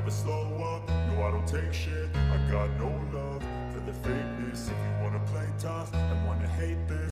never slow up, no I don't take shit. I got no love for the fakeness. If you wanna play tough and wanna hate this,